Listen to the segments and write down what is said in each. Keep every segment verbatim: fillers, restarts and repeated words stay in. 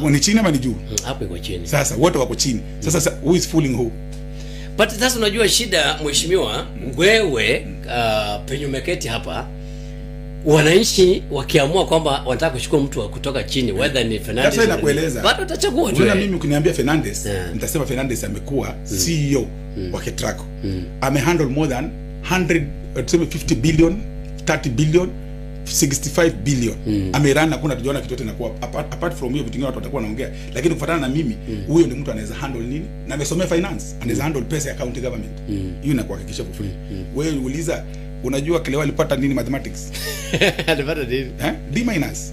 Hapo ni chini ama ni juu? Hapo iko chini. Sasa wote wako chini. Sasa who is fooling who? But sasa unajua shida mheshimiwa, wewe uh, penye umeketi hapa, wananchi wakiamua kwamba wanataka kuchukua mtu kutoka chini, whether ni Fernandez. Sasa inakueleza. Bado utachagua tu. Unaona mimi ukiniambia Fernandez, yeah. nitasema Fernandez amekuwa mm. C E O mm. wa Ketraco. Mm. Ame handle more than one hundred fifty billion, thirty billion, sixty-five billion. Mm. Amerana hakuna tujiona kitu yote inakuwa apart, apart from hiyo vitu vingine watu watakuwa wanaongea, lakini kufuatana na mimi huyo mm. ni mtu anaweza handle nini na amesomea finance, anaweza handle pesa ya county government. Hiyo mm. inakuhakikisha kwa free. Mm. Wewe uuliza, unajua Cleo alipata nini mathematics? Alipata nini? Eh? D minus.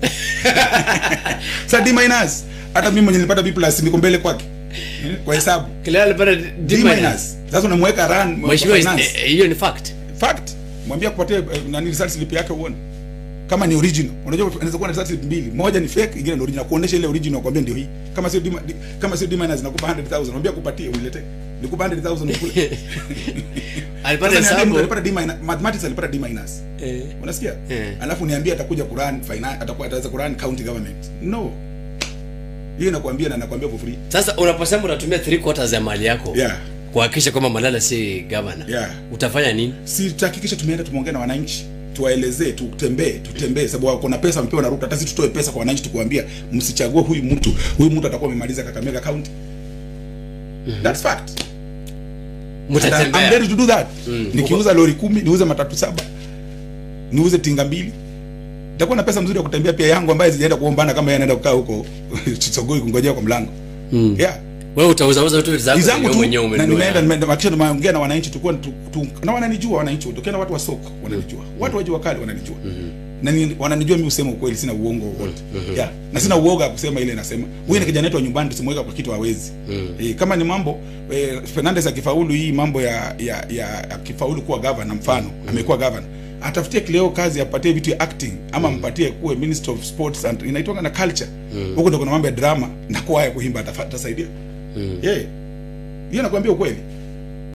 Sasa D minus. Hata mimi mwenye nilipata B plus niko mbele kwake. Kwa hesabu. Cleo alipata D minus. Sasa unamweka run mheshimiwa, hiyo ni fact. Fact. Mwambie kupatia nani result slip yake uone. Kama ni original. Unajua unaweza kuwa na result slip mbili. Moja ni fake, nyingine ni original. Kuonesha ile original kwambia ndio hii. Kama sio D kama sio D minus nakupa one hundred thousand. Mwambie kupatie ulete. Nikupa one hundred thousand ukule. Alipata hesabu, alipata D minus, mathematics alipata D minus. Eh. Unasikia? Eh. Alafu niambie atakuja kurun finance, atakuwa ataweza kurun county government. No. Yeye anakuambia na anakuambia for free. Sasa unaposema unatumia three quarters ya mali yako. Yeah. Kuhakikisha kwamba Malala si governor. Yeah. Utafanya nini? Si tutahakikisha tumeenda tumeongea na wananchi, tuwaelezee, tutembee, tutembee sababu wako na pesa mpewa na Ruto. Hata sisi tutoe pesa kwa wananchi tukuambia msichague huyu mtu. Huyu mtu atakuwa amemaliza Kakamega county. Mm-hmm. That's fact. Mutatembea. I'm ready to do that. Mm. Nikiuza lori kumi, niuze matatu saba, niuze tinga mbili. Nitakuwa na pesa mzuri ya kutembea pia yangu ambaye zijaenda kuombana kama yeye anaenda kukaa huko Chisogoi kungojea kwa mlango. Mm. Yeah. Wewe utauza uza vitu zako wewe mwenyewe umenunua. Na nimeenda nimeenda tumeongea na wananchi tukua tu, na wananijua wananchi wote. Ukiona watu wa soko wananijua. Mm. Watu waje wakali wananijua. Mm-hmm. Na ni, wananijua mimi usema ukweli, sina uongo wote. Mm-hmm. Yeah. Na sina uoga kusema ile nasema. Wewe ni kijana wetu wa nyumbani tusimweka kwa kitu Hawezi. Mm. E, kama ni mambo e, Fernandez akifaulu hii mambo ya ya ya akifaulu kuwa governor mfano, mm. amekuwa governor. Atafutie Cleo kazi apatie vitu ya acting ama mm. mpatie kuwe Minister of Sports and inaitwa na culture. Huko mm. ndio kuna mambo ya drama na kwaya kuimba atasaidia. Mm. Yeah. Yeye anakuambia ukweli.